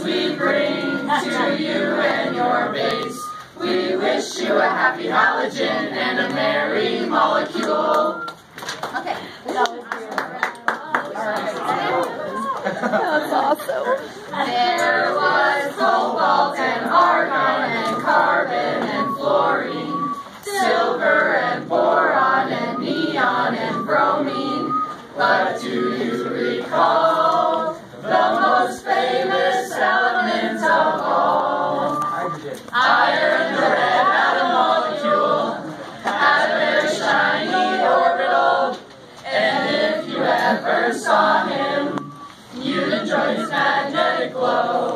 we bring to you and your base. We wish you a happy halogen and a merry molecule. Okay. That's awesome. There was cobalt and argon and carbon and fluorine, silver and boron and neon and bromine. But do you recall the most famous element of all? Iron, the red atom molecule, had a very shiny orbital, and if you ever saw him, you'd enjoy his magnetic glow.